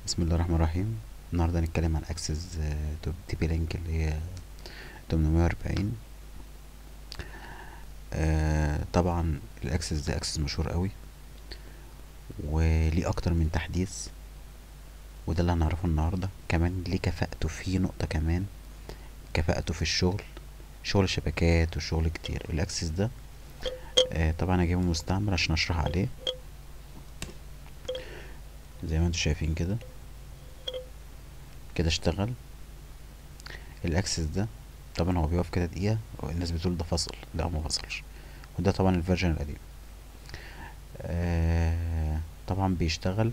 بسم الله الرحمن الرحيم. النهارده هنتكلم عن اكسس تي بي لينك اللي هي 840. طبعا الاكسس ده اكسس مشهور قوي وليه اكتر من تحديث، وده اللي هنعرفه النهارده. كمان ليه كفاءته، في نقطة كمان كفاءته في الشغل، شغل شبكات وشغل كتير. الاكسس ده طبعا هجيبه مستعمل عشان اشرح عليه زي ما انتم شايفين كده. اشتغل الاكسس ده. طبعا هو بيقف كده دقيقة والناس بتقول ده فصل، لا هو ما فصلش، وده طبعا الفيرجن القديم. طبعا بيشتغل.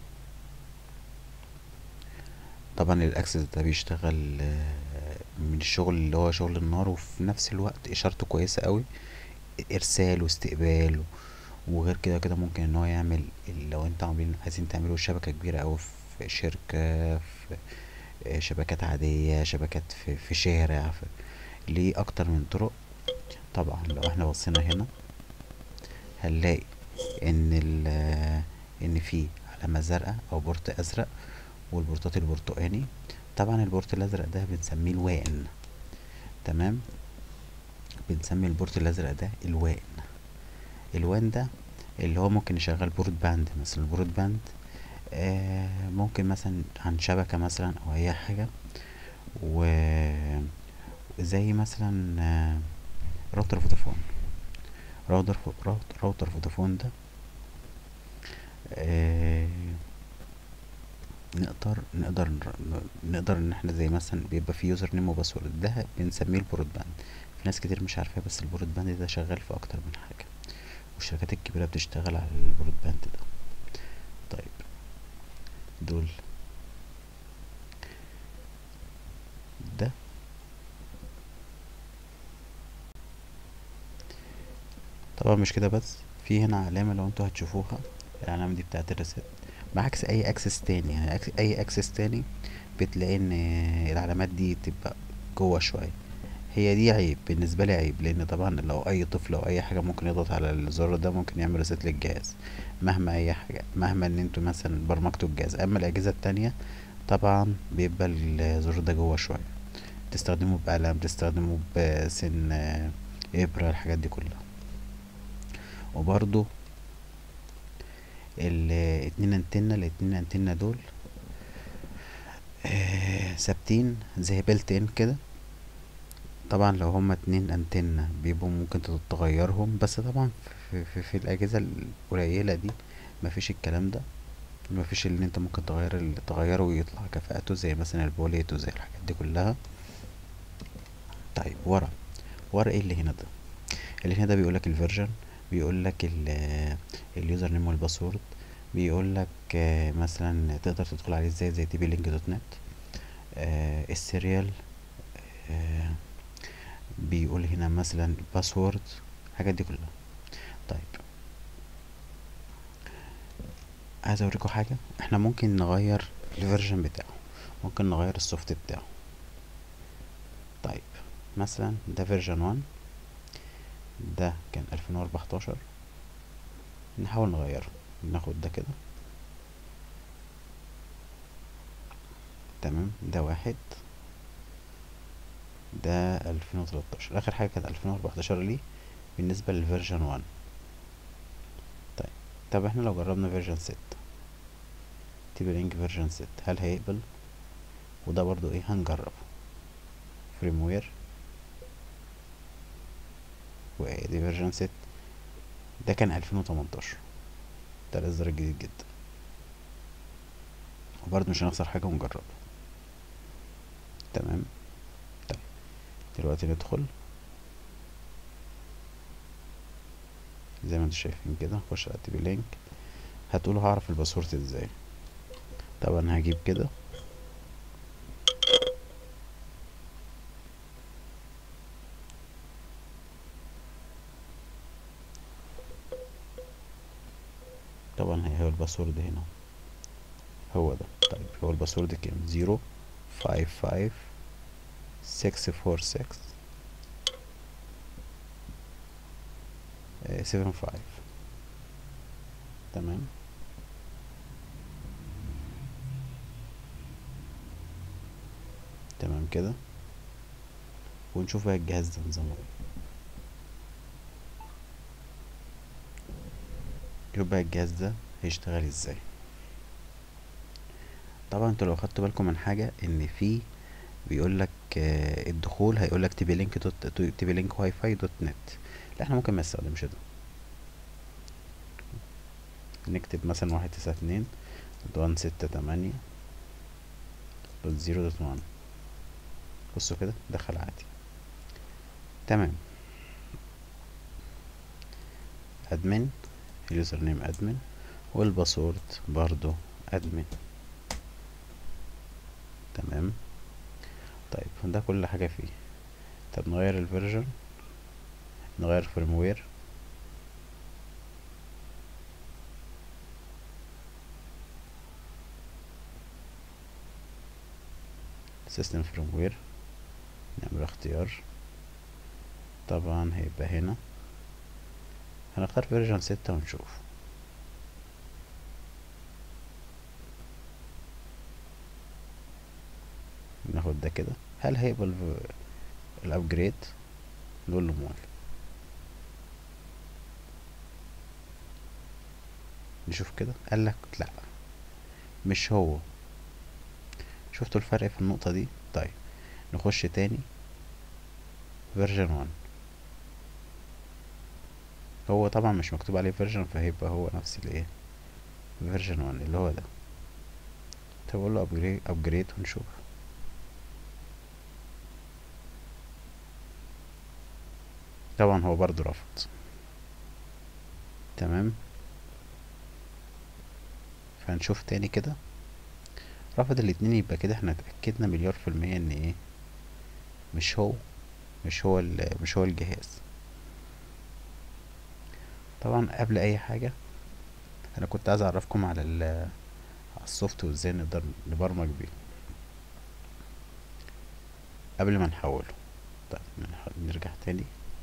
طبعا الاكسس ده بيشتغل من الشغل اللي هو شغل النار، وفي نفس الوقت اشارته كويسة قوي، ارسال واستقبال. وغير كده كده ممكن ان هو يعمل لو انت عايزين تعملوا شبكة كبيرة اوي في شركة، في شبكات عادية، شبكات في شارع، ليه اكتر من طرق. طبعا لو احنا بصينا هنا هنلاقي ان ان في علامة زرقاء او بورت ازرق، والبورتات البرتقاني. طبعا البورت الازرق ده بنسميه الوان. تمام، بنسمي البورت الازرق ده الوان. الوان ده اللي هو ممكن يشغل برود باند، مثلا البرود باند ممكن مثلا عن شبكة مثلا او اي حاجة، وزي مثلا راوتر فودافون. راوتر فودافون ده آه نقدر ان احنا زي مثلا بيبقى فيه يوزر نيم وباسورد، ده بنسميه البرود باند. في ناس كتير مش عارفاه، بس البرود باند ده شغال في اكتر من حاجة، والشركات الكبيرة بتشتغل على البرود باند ده. طيب دول ده طبعا مش كده بس، في هنا علامة لو انتوا هتشوفوها، العلامة دي بتاعت الريسيت. بعكس اي اكسس تاني، يعني اي اكسس تاني بتلاقي ان العلامات دي تبقى جوه شوية. هي دي عيب بالنسبة لي، عيب، لان طبعا لو اي طفل او اي حاجة ممكن يضغط على الزر ده ممكن يعمل ريسيت للجهاز، مهما اي حاجة، مهما ان انتوا مثلا برمجتوا الجهاز. اما الاجهزة التانية طبعا بيبقى الزر ده جوه شوية، تستخدمه بقلم، تستخدمه بسن ابرة، الحاجات دي كلها. وبرضو الاتنين انتنا دول ثابتين زي بيلت ان كده. طبعا لو هما اتنين انتنا بيبقوا ممكن تغيرهم، بس طبعا في الاجهزة القليلة دي مفيش الكلام ده، مفيش اللي انت ممكن تغيره ويطلع كفاءته زي مثلا البوليت وزي الحاجات دي كلها. طيب ورا ايه اللي هنا ده؟ اللي هنا ده بيقولك الفيرجن، بيقولك اليوزر نيم والباسورد، بيقولك مثلا تقدر تدخل عليه ازاي زي تي بي لينك دوت نت. السيريال بيقول هنا مثلا الباسورد، الحاجات دي كلها. طيب عايز اوريكم حاجة، احنا ممكن نغير الفيرجن بتاعه، ممكن نغير السوفت بتاعه. طيب مثلا ده فيرجن 1، ده كان 2014، نحاول نغيره. ناخد ده كده، تمام، ده واحد، ده 2013، اخر حاجة كانت 2014 ليه بالنسبة للفيرجن 1. طيب طب احنا لو جربنا فيرجن 6، تيبي لينك فيرجن 6، هل هيقبل؟ وده برضو ايه، هنجربه. فريم وير، وادي فيرجن 6، ده كان 2018، ده الاصدار الجديد جدا، وبرضه مش هنخسر حاجة ونجربه. تمام. طيب دلوقتي ندخل زي ما انتم شايفين كده، نخش على تيبي لينك. هتقولوا هعرف الباسورد ازاي؟ طبعا هجيب كده، طبعا هو الباسورد هنا هو ده. طيب هو الباسورد كام؟ 055 646 75. تمام. تمام كده، ونشوف بقى الجهاز ده نظامه ايه. شوف بقى الجهاز ده هيشتغل ازاي. طبعا انتوا لو خدتوا بالكم من حاجه، ان في بيقول لك الدخول هيقول لك تي بي لينك تي بي لينك واي فاي دوت نت. لا، احنا ممكن ما نستخدمش ده. نكتب مثلا 192.168.0.1. بصوا كده دخل عادي. تمام. ادمن، اليوزر نيم ادمن، والباسورد برضو ادمن. تمام. طيب ده كل حاجة فيه. طب نغير الفيرجن، نغير فيرموير. سيستم فيرموير، نعمل اختيار. طبعا هيبقى هنا هنختار فيرجن 6 ونشوف. ناخد ده كده، هل هيقبل الابجريد؟ نقول له موافق. نشوف كده، قال لك لا مش هو. شفتوا الفرق في النقطة دي؟ طيب نخش تاني فيرجن 1. هو طبعا مش مكتوب عليه فيرجن، فهيبقى هو نفس الايه، فيرجن 1 اللي هو ده. طب اقول له ابجريد ونشوف. طبعا هو برضو رفض. تمام. فهنشوف تاني كده، رفض الاتنين. يبقى كده احنا اتأكدنا مليار في المية ان ايه، مش هو، مش هو الجهاز. طبعا قبل اي حاجة انا كنت عايز اعرفكم على على السوفت وازاي نقدر نبرمج بيه قبل ما نحوله. طيب نرجع تاني.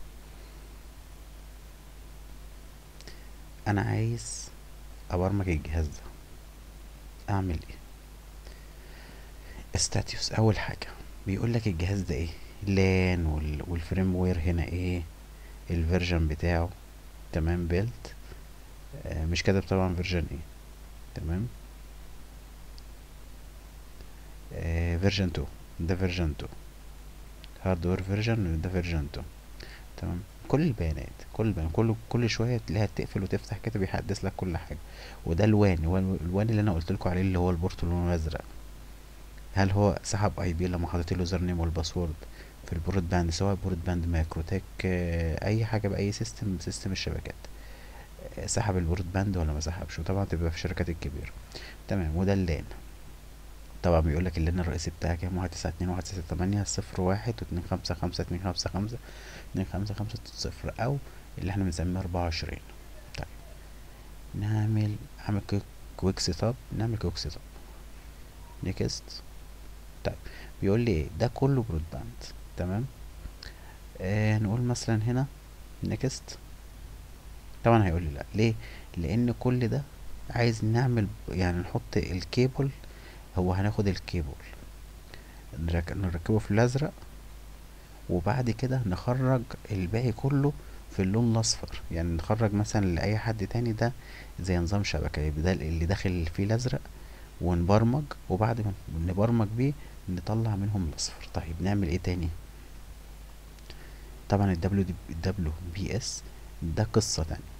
انا عايز ابرمج الجهاز ده، اعمل ايه؟ ستاتيوس. اول حاجة بيقول لك الجهاز ده ايه، لان والفريم وير هنا ايه، الفيرجن بتاعه. تمام. بيلد مش كاتب طبعا فيرجن ايه. تمام. فيرجن 2، ده فيرجن 2. هاردوير فيرجن، ده فيرجن 2. تمام. كل البيانات، كل شويه تلاقيها تقفل وتفتح كده، بيحدث لك كل حاجه. وده الوان، هو الوان اللي انا قلت لكم عليه، اللي هو البورت اللي لونه ازرق. هل هو سحب اي بي لما حطيت اليوزر نيم والباسورد في البورت باند، سواء بورت باند مايكروتك اي حاجه باي سيستم الشبكات، سحب البورت باند ولا ما سحبش؟ وطبعا تبقى في الشركات الكبيره. تمام. وده اللان. طبعا بيقول لك اللان الرئيسي بتاعك كام، 192.168.0.255.255.255.0 او اللي احنا بنسميه 24. طيب اعمل كويك سيت اب، نعمل كويك سيت اب. نيكست. طيب بيقول لي ايه ده كله برود باند. تمام. نقول مثلا هنا نيكست. طبعا هيقول لي لا. ليه؟ لان كل ده عايز نعمل يعني نحط الكيبل. هو هناخد الكيبل نركبه في الازرق، وبعد كده نخرج الباقي كله في اللون الاصفر. يعني نخرج مثلا لاي حد تاني ده زي نظام شبكة، يبقى ده اللي داخل فيه الازرق، ونبرمج، وبعد ما نبرمج بيه نطلع منهم الاصفر. طيب نعمل ايه تاني؟ طبعا الدبليو بي اس ده قصة تانية.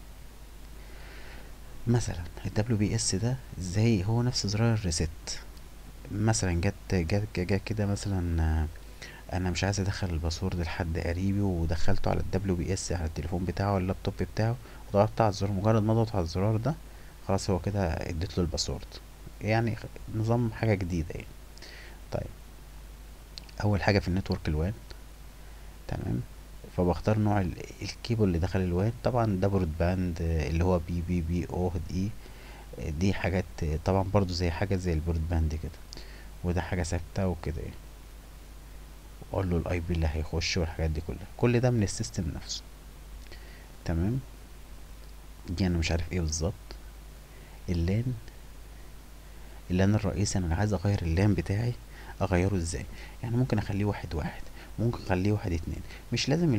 مثلا الدبليو بي اس ده ازاي؟ هو نفس زرار الريست. مثلا جت كده مثلا انا مش عايز ادخل الباسورد لحد قريبي، ودخلته على الدبليو بي اس على التليفون بتاعه ولا اللابتوب بتاعه، وضغطت على الزرار. مجرد ما اضغط على الزرار ده خلاص هو كده اديت له الباسورد. يعني نظام حاجه جديده يعني. طيب اول حاجه في النتورك الوان. تمام. فبختار نوع الكيبل اللي دخل الوان. طبعا ده برود باند اللي هو بي او دي. دي حاجات طبعا برضو زي حاجه زي البرود باند كده. وده حاجه ثابته وكده يعني. واقول له الاي بي اللي هيخش والحاجات دي كلها، كل ده من السيستم نفسه. تمام. دي انا مش عارف ايه بالظبط. اللان، اللان الرئيسي انا عايز اغير اللان بتاعي اغيره ازاي؟ يعني ممكن اخليه واحد واحد، ممكن اخليه واحد اتنين، مش لازم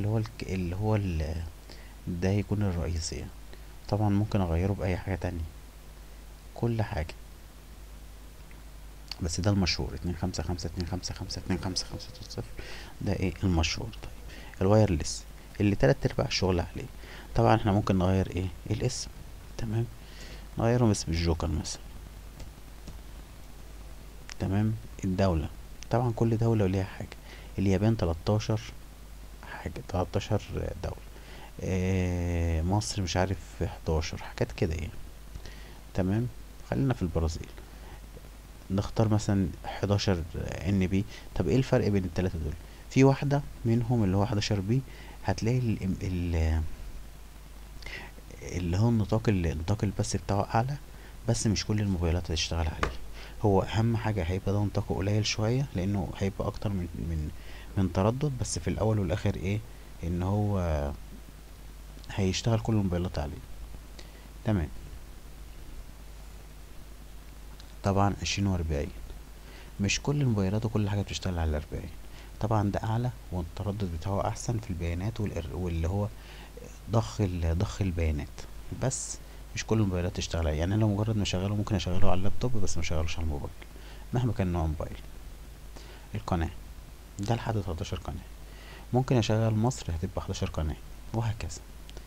ده يكون الرئيسي يعني. طبعا ممكن اغيره باي حاجة تانية، كل حاجة، بس ده المشهور، 255 255 255 صفر، ده ايه المشهور. طيب الوايرلس اللي تلات ارباع الشغل عليه، طبعا احنا ممكن نغير ايه الاسم، تمام، نغيره اسم الجوكر مثلا، تمام. الدولة، طبعا كل دولة وليها حاجة، اليابان 13 حاجة، 13 دولة، مصر مش عارف 11 حاجات كده يعني، تمام. خلينا في البرازيل، نختار مثلا 11 ان بي. طب ايه الفرق بين التلاتة دول؟ في واحدة منهم اللي هو 11 بي، هتلاقي اللي هو النطاق البث بتاعه اعلى، بس مش كل الموبايلات هتشتغل عليه. هو اهم حاجة هيبقى ده نطاقه قليل شوية، لانه هيبقى اكتر من تردد، بس في الاول والاخر ايه، ان هو هيشتغل كل الموبايلات عليه، تمام. طبعا 20 و40، مش كل الموبايلات وكل حاجة بتشتغل على 40. طبعا ده اعلى، والتردد بتاعه احسن في البيانات واللي هو ضخ البيانات، بس مش كل الموبايلات تشتغل عليه. يعني انا لو مجرد ما اشغله ممكن اشغله على اللابتوب، بس ما اشغلوش على الموبايل مهما كان نوع موبايل. القناة ده لحد 13 قناة، ممكن اشغل مصر هتبقى 11 قناة، وهكذا.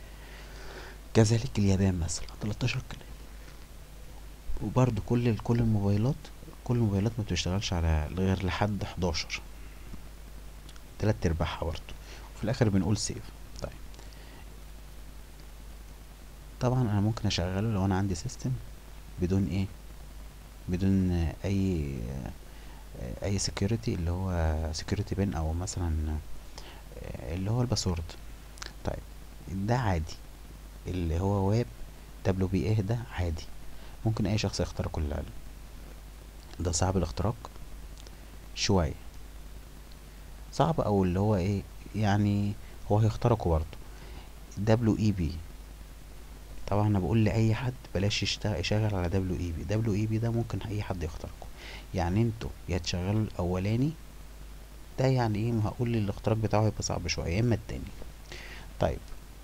كذلك اليابان مثلا 13 قناة، وبرضه كل الموبايلات ما بتشتغلش على غير لحد 11، تلات ارباعها برضه، وفي الاخر بنقول سيف. طيب طبعا انا ممكن اشغله لو انا عندي سيستم بدون ايه، بدون اي سكيورتي، اللي هو سكيورتي بين، او مثلا اللي هو الباسورد. طيب ده عادي، اللي هو ويب WPA ده عادي، ممكن اي شخص يخترقه العلم. ده صعب الاختراق شوية، صعب، او اللي هو ايه يعني، هو هيخترقه برضه. WEB، طبعا انا بقول لاي حد بلاش يشغل على WEB ده ممكن اي حد يخترقه. يعني انتوا يا تشغلوا الاولاني ده، يعني ايه، ما هقول الاختراق بتاعه هيبقى صعب شوية، يا اما التاني. طيب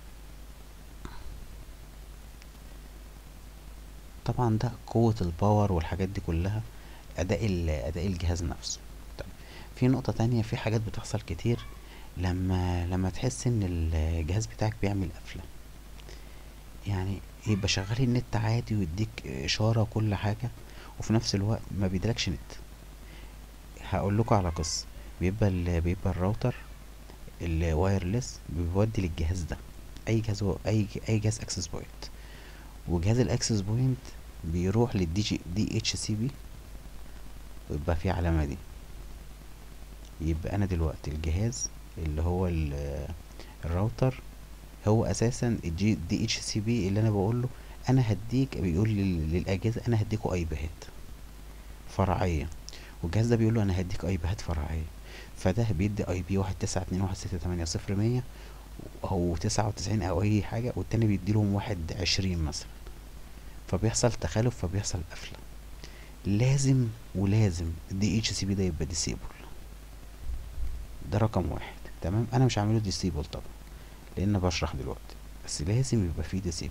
طبعا ده قوة الباور والحاجات دي كلها، اداء الجهاز نفسه. طيب في نقطة تانية، في حاجات بتحصل كتير لما تحس ان الجهاز بتاعك بيعمل قفلة، يعني يبقى شغال النت عادي ويديك اشارة وكل حاجة، وفي نفس الوقت ما بيديلكش نت. هقول لكم على قصة، بيبقى الراوتر الوايرلس بيودي للجهاز ده، اي جهاز اكسس بوينت، وجهاز الاكسس بوينت بيروح دي اتش سي بي، ويبقى فيه علامة دي. يبقى انا دلوقتي الجهاز اللي هو الراوتر، هو اساسا دي اتش سي بي اللي انا بقول له انا هديك، بيقول للاجهزه انا هديكوا اي بيهات فرعيه، والجهاز ده بيقول له انا هديك اي بيهات فرعيه. فده بيدي اي بي 192.168.0 او 99 او اي حاجه، والتاني بيديلهم 21 مثلا، فبيحصل تخالف، فبيحصل قفله. ولازم الدي اتش سي بي ده يبقى ديسيبل، ده رقم واحد، تمام. انا مش هعمله ديسيبل طبعا لان بشرح دلوقتي، بس لازم يبقى فيه ديسيبل.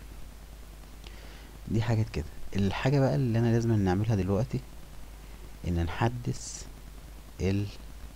دي حاجات كده. الحاجة بقى اللي انا لازم نعملها دلوقتي، ان نحدث ال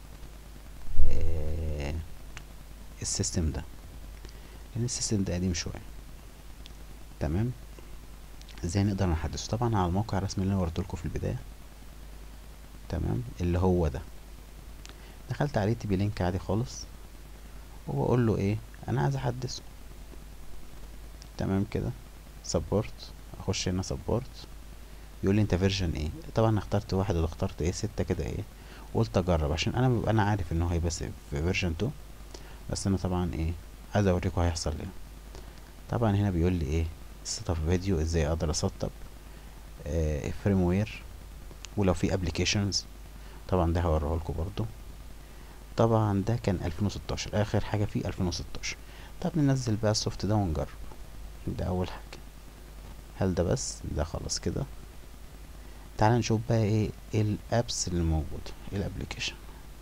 آه السيستم ده، لان السيستم ده قديم شوية، تمام. ازاي نقدر نحدثه؟ طبعا على الموقع الرسمي اللي انا وريتهولكوا في البداية، تمام، اللي هو ده. دخلت عليه تبي لينك عادي خالص، وبقول له ايه، انا عايز احدثه، تمام كده. سبورت، اخش هنا سبورت، يقول لي انت فيرجن ايه. طبعا انا اخترت واحد، ولا اخترت ايه 6 كده ايه، وقلت اجرب عشان انا ببقى انا عارف ان هو هيبقى في فيرجن 2، بس انا طبعا ايه عايز اوريكم هيحصل ايه. طبعا هنا بيقول لي ايه سيت اب فيديو، ازاي اقدر اسطب فريم وير، ولو في ابلكيشنز طبعا ده هوريه لكم برضو. طبعا ده كان 2016 اخر حاجه فيه 2016. طب ننزل بقى السوفت ده ونجرب. ده اول حاجه، هل ده بس ده خلاص كده، تعال نشوف بقى ايه الابس اللي موجودة، ايه الابليكيشن.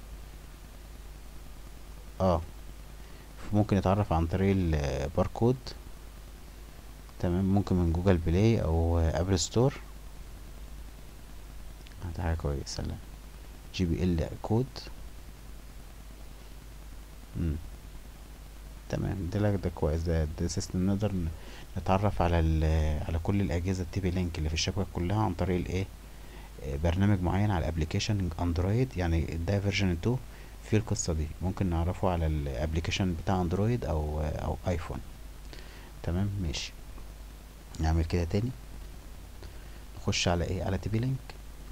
اه ممكن يتعرف عن طريق الباركود. تمام، ممكن من جوجل بلاي او ابل ستور. دي حاجة كويسة. لا، جي بي ال كود. مم. تمام، ده كويس. ده سيستم نقدر نتعرف على على كل الاجهزه التي بي لينك اللي في الشبكه كلها عن طريق الايه، برنامج معين على الابليكيشن اندرويد. يعني ده فيرجن 2 في القصه دي ممكن نعرفه على الابليكيشن بتاع اندرويد او ايفون. تمام ماشي. نعمل كده تاني، نخش على ايه، على تي بي لينك،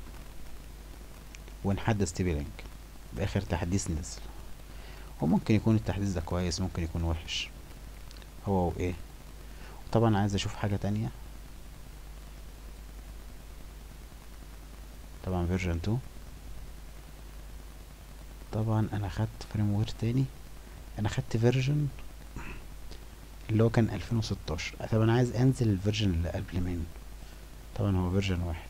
ونحدث تي بي لينك باخر تحديث نزل. وممكن يكون التحديث ده كويس، ممكن يكون وحش، هو وايه. طبعا عايز اشوف حاجه تانية. طبعا فيرجن 2. طبعا انا خدت فريم وير تاني، انا خدت فيرجن اللي هو كان 2016. طب انا عايز انزل الفيرجن اللي قبل منه. طبعا هو فيرجن 1.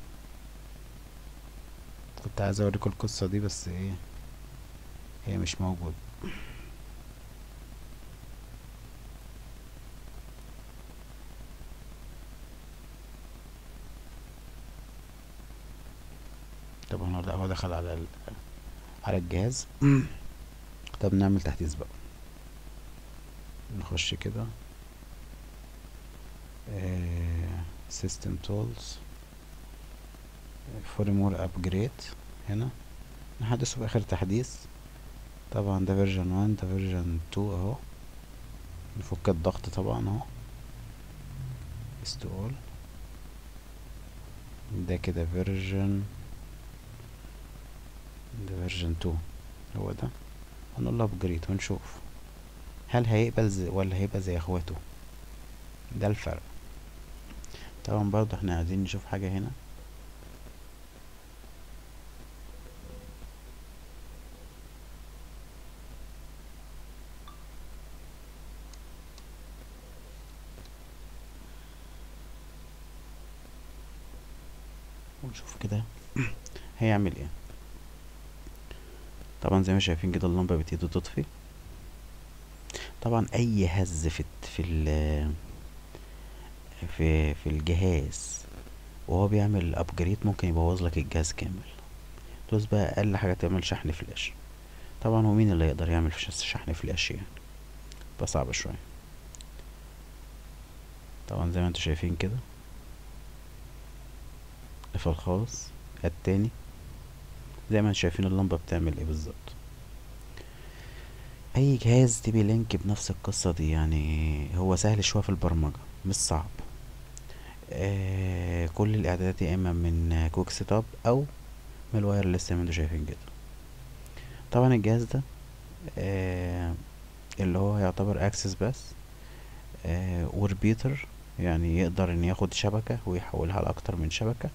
كنت عايز اوريكم القصة دي بس ايه، هي مش موجود. طبعا هو دخل على على الجهاز. طب نعمل تحديث بقى، نخش كده سيستم تولز، فورمور ابجريد، هنا نحدثه باخر تحديث. طبعا ده فيرجن 1، ده فيرجن 2 اهو. نفك الضغط طبعا اهو، استول. ده كده فيرجن، ده فيرجن 2 هو ده. هنقول له ابجريد ونشوف هل هيقبل ولا هيبقى زي اخواته. ده الفرق. طبعا برضه احنا عايزين نشوف حاجة هنا. ونشوف كده هيعمل ايه. طبعا زي ما شايفين كده اللمبة بتبتدي تطفي. طبعا اي هز في الجهاز وهو بيعمل ابجريد ممكن يبوظ لك الجهاز كامل. دوس بقى اقل حاجة تعمل شحن فلاش. طبعا هو مين اللي يقدر يعمل شحن فلاش يعني، بقى صعب شوية. طبعا زي ما انتوا شايفين كده قفل خالص. التاني زي ما انتوا شايفين اللمبة بتعمل ايه بالظبط. اي جهاز تي بي لينك بنفس القصة دي، يعني هو سهل شوية في البرمجة، مش صعب. كل الاعدادات يا اما من كويك سيت اب او من الوايرلس زي ما انتوا شايفين كده. طبعا الجهاز ده اللي هو يعتبر اكسس بس، وربيتر، يعني يقدر ان ياخد شبكة ويحولها لاكتر من شبكة.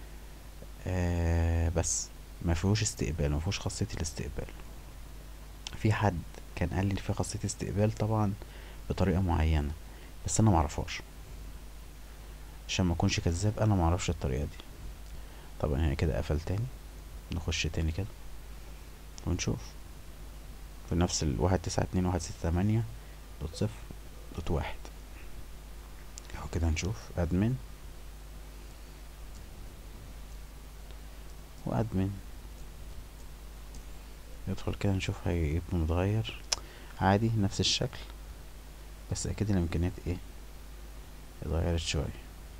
بس ما فيهوش استقبال، ما فيهوش خاصية الاستقبال. في حد كان قال لي في خاصية استقبال طبعا بطريقة معينة، بس انا معرفهاش عشان ما اكونش كذاب، انا معرفش الطريقة دي. طبعا هنا كده قفل تاني. نخش تاني كده ونشوف في نفس 192.168 دوت صفر دوت واحد اهو كده. نشوف ادمن وادمن، ندخل كده نشوف هيبقى متغير عادي نفس الشكل، بس اكيد الامكانيات ايه اتغيرت شوية.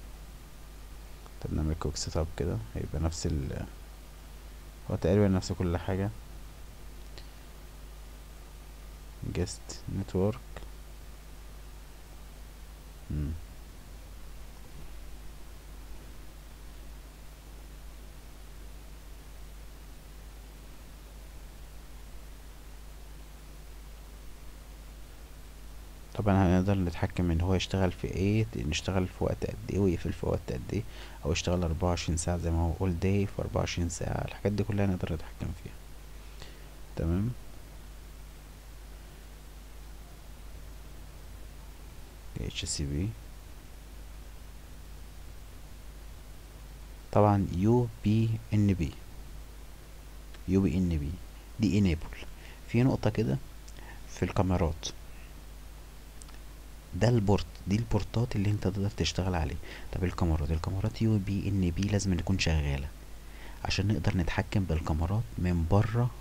طب نعمل كوك سيت اب كده، هيبقى نفس هو تقريبا نفس كل حاجة. جست نتورك. طبعا هنقدر نتحكم ان هو يشتغل في ايه، نشتغل في وقت قد ايه ويقفل في وقت قد ايه، او يشتغل 24 ساعة زي ما هو all day في 24 ساعة. الحاجات دي كلها نقدر نتحكم فيها. تمام. HCP. طبعا UBNB دي enable. في نقطة كده في الكاميرات، ده البورت، دي البورتات اللي انت تقدر تشتغل عليه. طب الكاميرات UBNB لازم تكون شغالة عشان نقدر نتحكم بالكاميرات من بره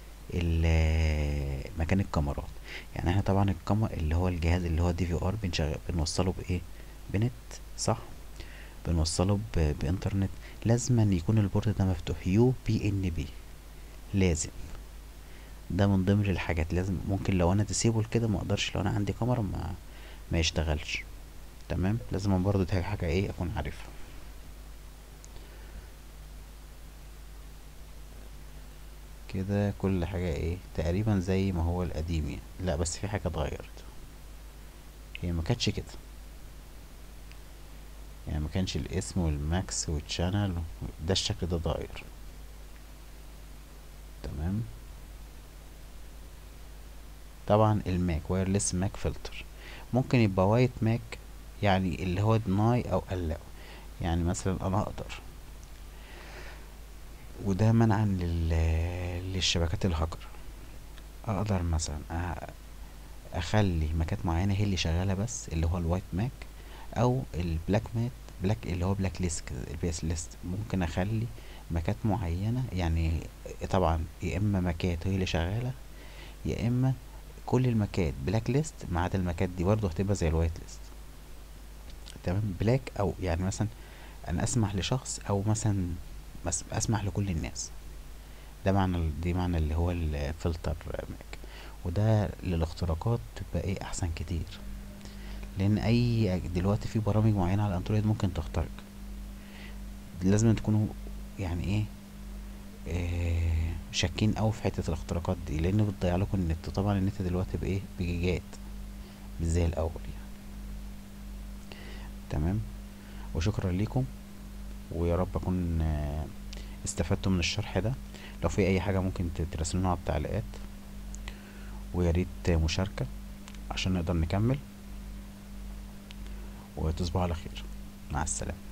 مكان الكاميرات. يعني احنا طبعا الكاميرا اللي هو الجهاز اللي هو DVR بنوصله بايه؟ بنت، صح؟ بنوصله بانترنت. لازم أن يكون البورت ده مفتوح UBNB، لازم. ده من ضمن الحاجات لازم. ممكن لو انا ديسيبل كده ما اقدرش، لو انا عندي كاميرا ما يشتغلش. تمام، لازم برضو دي حاجة ايه اكون عارفها. كده كل حاجة ايه تقريبا زي ما هو القديم يعني. لا بس في حاجة اتغيرت، هي ما كانتش كده. يعني ما كانش الاسم والماكس والشانل ده، الشكل ده اتغير. تمام. طبعا الماك وايرلس ماك فلتر ممكن يبقى وايت ماك، يعني اللي هو دناي او allow. يعني مثلا انا اقدر، وده منعا للشبكات الهاكر، اقدر مثلا اخلي ماكات معينه هي اللي شغاله بس، اللي هو الوايت ماك، او البلاك مات، بلاك اللي هو بلاك ليست كده، البي اس ليست. ممكن اخلي ماكات معينه يعني. طبعا يا اما ماكات هي اللي شغاله، يا اما كل الماكات بلاك ليست ما عدا الماكات دي برضه هتبقى زي الوايت ليست. تمام، بلاك او يعني مثلا انا اسمح لشخص، او مثلا اسمح لكل الناس. ده معنى، دي معنى اللي هو الفلتر ماك. وده للاختراقات تبقى ايه احسن كتير، لان اي دلوقتي في برامج معينه على الاندرويد ممكن تخترق. لازم تكونوا يعني ايه شاكين اوي في حته الاختراقات دي، لان بتضيع لكم النت. طبعا النت دلوقتي بايه بجيجات، مش زي الاول يعني. تمام، وشكرا ليكم، ويا رب اكون استفدتوا من الشرح ده. لو في اي حاجه ممكن ترسلونا على التعليقات، ويا ريت مشاركه عشان نقدر نكمل. وتصبحوا على خير، مع السلامه.